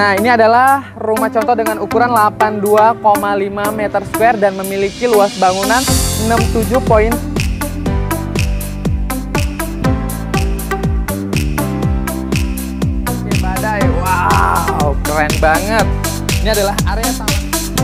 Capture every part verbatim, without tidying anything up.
Nah, ini adalah rumah contoh dengan ukuran delapan puluh dua koma lima meter square dan memiliki luas bangunan enam puluh tujuh poin. Oke, badai. Wow, keren banget. Ini adalah area taman.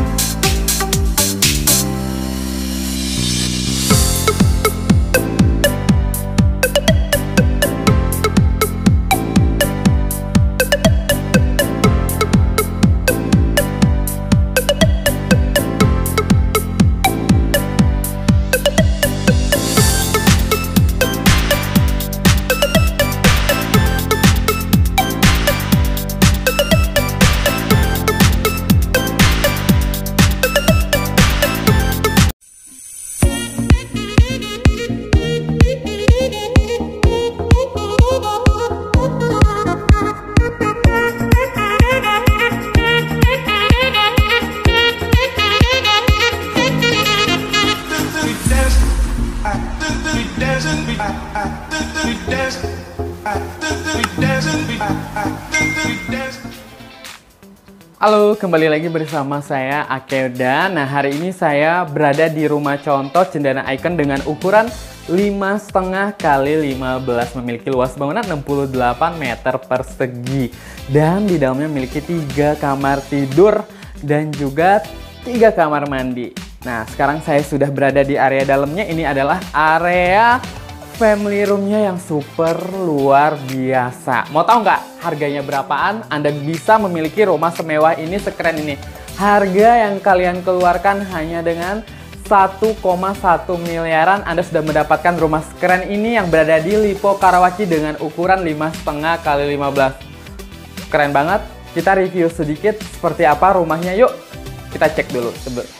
Halo, kembali lagi bersama saya Akeuda. Nah, hari ini saya berada di rumah contoh Cendana Icon dengan ukuran lima koma lima kali lima belas, memiliki luas bangunan enam puluh delapan meter persegi dan di dalamnya memiliki tiga kamar tidur dan juga tiga kamar mandi. Nah, sekarang saya sudah berada di area dalamnya. Ini adalah area family roomnya yang super luar biasa. Mau tahu nggak harganya berapaan? Anda bisa memiliki rumah semewah ini, sekeren ini. Harga yang kalian keluarkan hanya dengan satu koma satu miliaran. Anda sudah mendapatkan rumah sekeren ini yang berada di Lippo Karawaci dengan ukuran lima koma lima kali lima belas. Keren banget. Kita review sedikit seperti apa rumahnya. Yuk, kita cek dulu.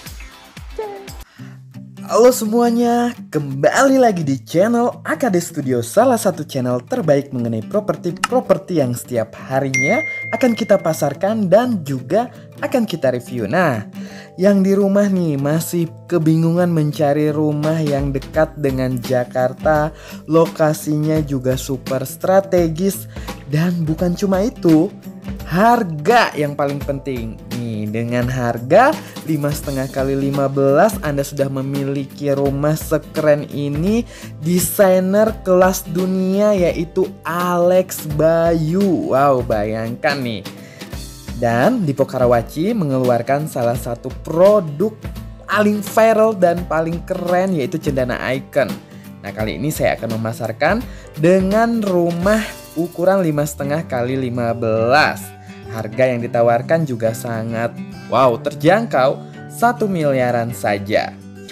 Halo semuanya, kembali lagi di channel A K D Studio, salah satu channel terbaik mengenai properti-properti yang setiap harinya akan kita pasarkan dan juga akan kita review. Nah, yang di rumah nih masih kebingungan mencari rumah yang dekat dengan Jakarta, lokasinya juga super strategis dan bukan cuma itu, harga yang paling penting. Nih, dengan harga lima koma lima kali lima belas Anda sudah memiliki rumah sekeren ini. Desainer kelas dunia yaitu Alex Bayu. Wow, bayangkan nih. Dan Lippo Karawaci mengeluarkan salah satu produk paling viral dan paling keren yaitu Cendana Icon. Nah, kali ini saya akan memasarkan dengan rumah ukuran lima koma lima kali lima belas. Harga yang ditawarkan juga sangat wow, terjangkau, satu miliaran saja.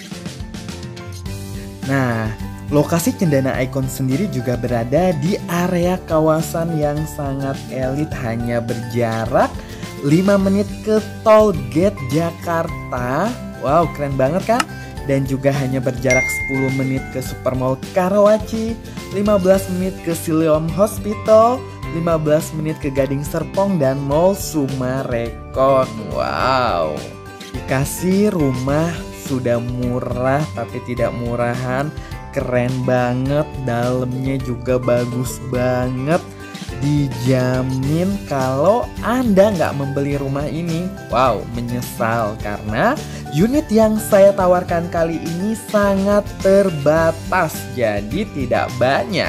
Nah, lokasi Cendana Icon sendiri juga berada di area kawasan yang sangat elit, hanya berjarak lima menit ke Tol Gate Jakarta. Wow, keren banget kan? Dan juga hanya berjarak sepuluh menit ke Supermall Karawaci, lima belas menit ke Siloam Hospital, lima belas menit ke Gading Serpong dan Mall Sumarekon. Wow, dikasih rumah sudah murah tapi tidak murahan. Keren banget, dalamnya juga bagus banget. Dijamin kalau Anda nggak membeli rumah ini, wow, menyesal karena unit yang saya tawarkan kali ini sangat terbatas, jadi tidak banyak.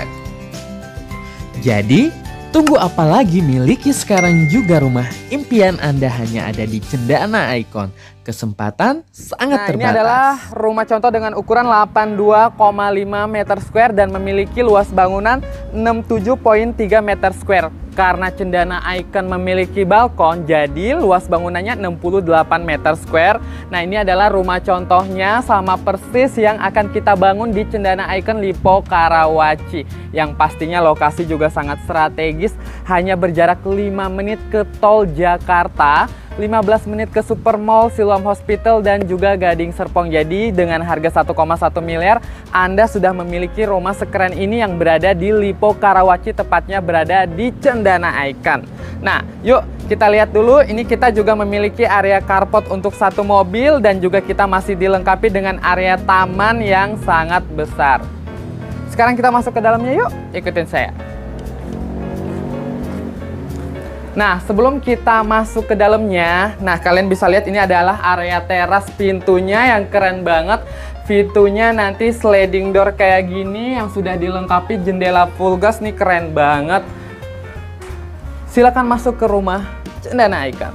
Jadi tunggu apa lagi, miliki sekarang juga rumah impian Anda hanya ada di Cendana Icon. Kesempatan sangat nah, terbatas. Ini adalah rumah contoh dengan ukuran delapan puluh dua koma lima meter square dan memiliki luas bangunan enam puluh tujuh koma tiga meter square. Karena Cendana Icon memiliki balkon, jadi luas bangunannya enam puluh delapan meter square. Nah, ini adalah rumah contohnya sama persis yang akan kita bangun di Cendana Icon Lippo Karawaci. Yang pastinya lokasi juga sangat strategis, hanya berjarak lima menit ke Tol Jakarta, lima belas menit ke Supermall, Siloam Hospital, dan juga Gading Serpong. Jadi dengan harga satu koma satu miliar, Anda sudah memiliki rumah sekeren ini yang berada di Lippo Karawaci, tepatnya berada di Cendana Icon. Nah, yuk kita lihat dulu. Ini kita juga memiliki area carport untuk satu mobil dan juga kita masih dilengkapi dengan area taman yang sangat besar. Sekarang kita masuk ke dalamnya yuk, ikutin saya. Nah, sebelum kita masuk ke dalamnya, nah kalian bisa lihat ini adalah area teras pintunya yang keren banget. Pintunya nanti sliding door kayak gini yang sudah dilengkapi jendela full glass nih, keren banget. Silakan masuk ke rumah Cendana Icon.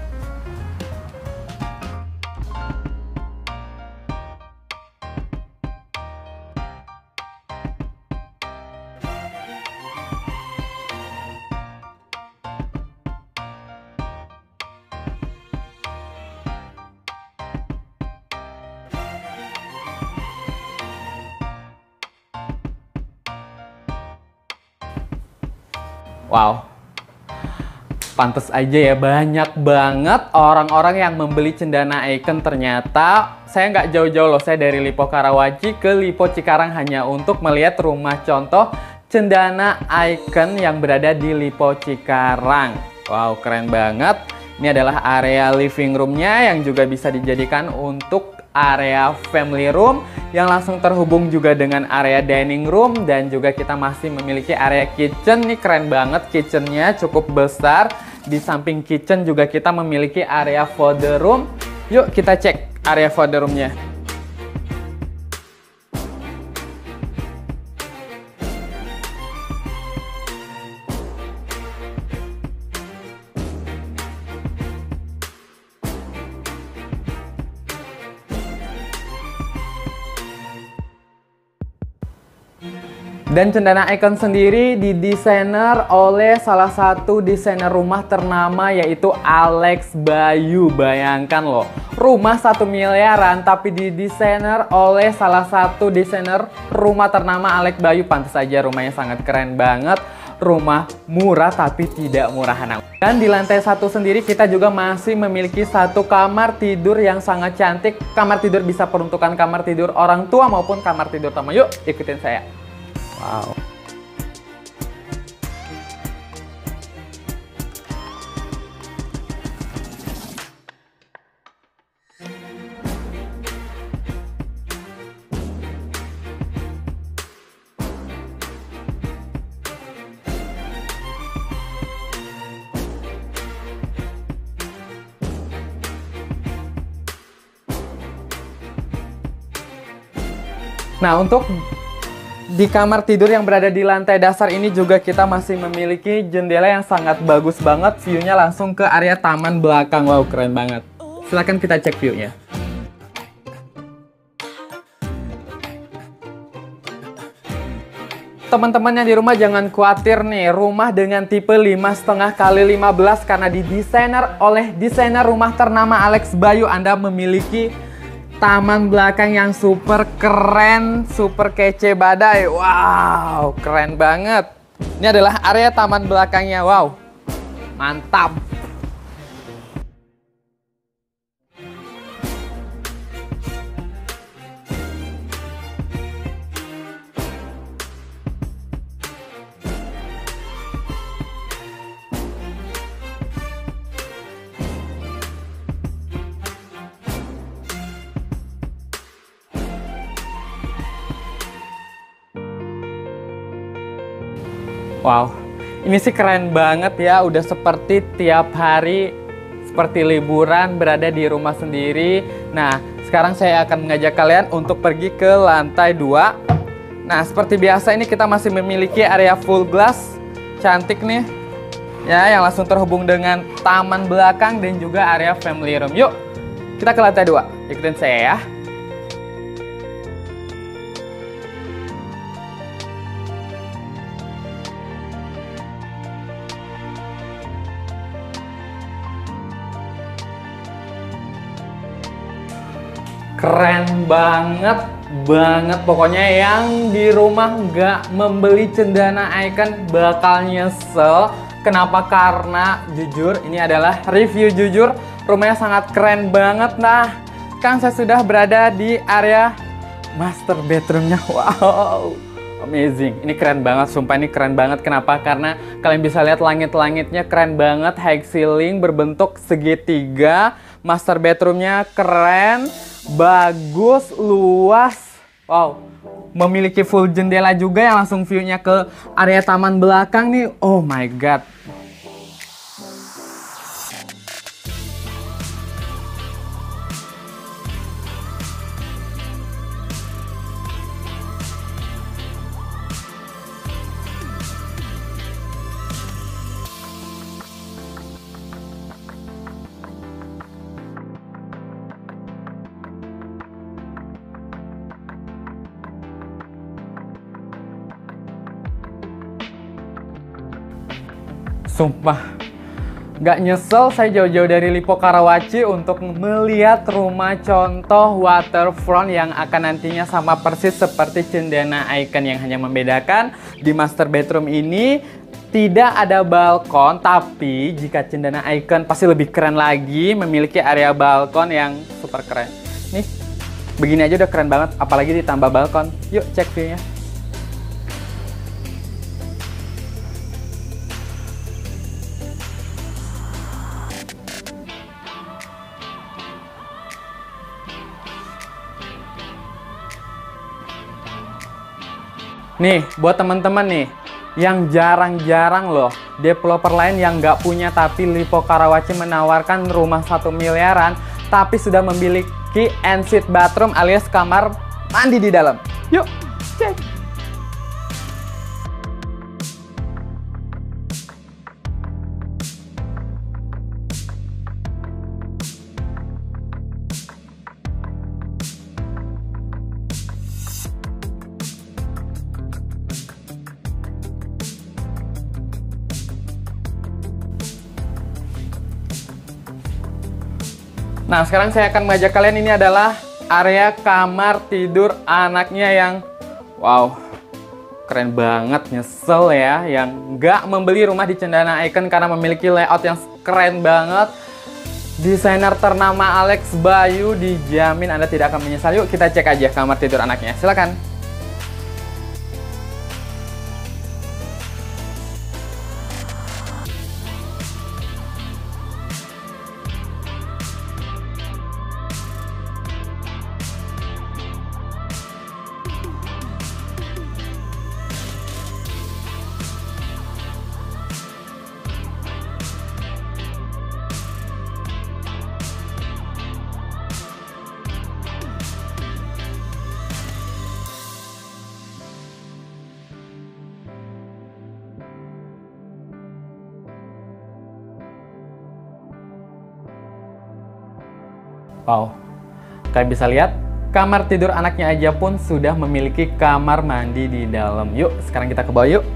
Wow, pantes aja ya, banyak banget orang-orang yang membeli Cendana Icon. Ternyata saya nggak jauh-jauh loh, saya dari Lipo Karawaci ke Lipo Cikarang hanya untuk melihat rumah contoh Cendana Icon yang berada di Lipo Cikarang. Wow, keren banget. Ini adalah area living roomnya yang juga bisa dijadikan untuk area family room yang langsung terhubung juga dengan area dining room, dan juga kita masih memiliki area kitchen. Nih keren banget, kitchennya cukup besar. Di samping kitchen juga kita memiliki area further room. Yuk kita cek area further roomnya. Dan Cendana Icon sendiri didesainer oleh salah satu desainer rumah ternama, yaitu Alex Bayu. Bayangkan loh, rumah satu miliaran tapi didesainer oleh salah satu desainer rumah ternama Alex Bayu. Pantas saja rumahnya sangat keren banget. Rumah murah tapi tidak murahan. Dan di lantai satu sendiri kita juga masih memiliki satu kamar tidur yang sangat cantik. Kamar tidur bisa peruntukan kamar tidur orang tua maupun kamar tidur tamu. Yuk ikutin saya. Wow. Nah, untuk di kamar tidur yang berada di lantai dasar ini juga kita masih memiliki jendela yang sangat bagus banget. View-nya langsung ke area taman belakang. Wow, keren banget. Silahkan kita cek view-nya. Teman-teman yang di rumah jangan khawatir nih, rumah dengan tipe lima koma lima kali lima belas karena didesainer oleh desainer rumah ternama Alex Bayu. Anda memiliki taman belakang yang super keren, super kece badai. Wow, keren banget. Ini adalah area taman belakangnya. Wow, mantap. Wow, ini sih keren banget ya, udah seperti tiap hari, seperti liburan berada di rumah sendiri. Nah, sekarang saya akan mengajak kalian untuk pergi ke lantai dua. Nah, seperti biasa ini kita masih memiliki area full glass, cantik nih. Ya, yang langsung terhubung dengan taman belakang dan juga area family room. Yuk, kita ke lantai dua, ikutin saya ya. Keren banget, banget pokoknya. Yang di rumah nggak membeli Cendana Icon bakal nyesel. Kenapa? Karena jujur ini adalah review jujur, rumahnya sangat keren banget. Nah, kan saya sudah berada di area master bedroomnya. Wow, amazing. Ini keren banget, sumpah ini keren banget. Kenapa? Karena kalian bisa lihat langit-langitnya keren banget, high ceiling berbentuk segitiga. Master bedroomnya keren, bagus, luas. Wow, memiliki full jendela juga yang langsung view-nya ke area taman belakang nih. Oh my god. Sumpah, nggak nyesel saya jauh-jauh dari Lippo Karawaci untuk melihat rumah contoh waterfront yang akan nantinya sama persis seperti Cendana Icon, yang hanya membedakan di master bedroom ini tidak ada balkon, tapi jika Cendana Icon pasti lebih keren lagi, memiliki area balkon yang super keren. Nih, begini aja udah keren banget, apalagi ditambah balkon. Yuk cek view-nya. Nih, buat teman-teman nih, yang jarang-jarang loh, developer lain yang nggak punya tapi Lippo Karawaci menawarkan rumah satu miliaran, tapi sudah memiliki ensuite bathroom alias kamar mandi di dalam. Yuk, cek! Nah, sekarang saya akan mengajak kalian, ini adalah area kamar tidur anaknya yang wow, keren banget. Nyesel ya yang nggak membeli rumah di Cendana Icon karena memiliki layout yang keren banget. Desainer ternama Alex Bayu, dijamin Anda tidak akan menyesal. Yuk kita cek aja kamar tidur anaknya, silakan. Wow, kalian bisa lihat kamar tidur anaknya aja pun sudah memiliki kamar mandi di dalam. Yuk, sekarang kita ke bawah yuk.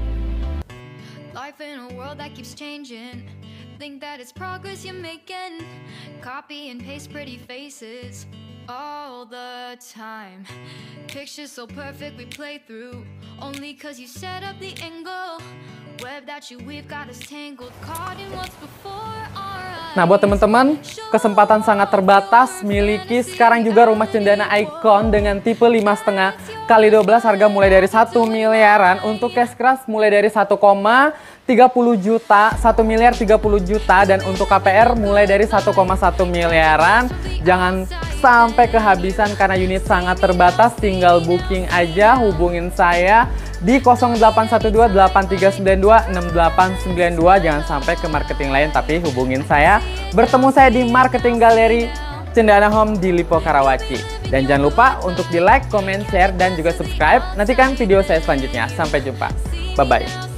All the time, pictures so perfect we play through, only cause you set up the angle, web that you we've got us tangled, caught in what's before our eyes. Nah, buat teman-teman, kesempatan sangat terbatas, miliki sekarang juga rumah Cendana Icon dengan tipe lima koma lima kali dua belas, harga mulai dari satu miliaran, untuk cash keras mulai dari satu koma tiga puluh juta, satu miliar tiga puluh juta, dan untuk K P R mulai dari satu koma satu miliaran. Jangan sampai kehabisan karena unit sangat terbatas, tinggal booking aja, hubungin saya di nol delapan satu dua delapan tiga sembilan dua enam delapan sembilan dua. Jangan sampai ke marketing lain, tapi hubungin saya. Bertemu saya di Marketing Galeri Cendana Home di Lippo Karawaci. Dan jangan lupa untuk di like, comment, share, dan juga subscribe. Nantikan video saya selanjutnya. Sampai jumpa. Bye-bye.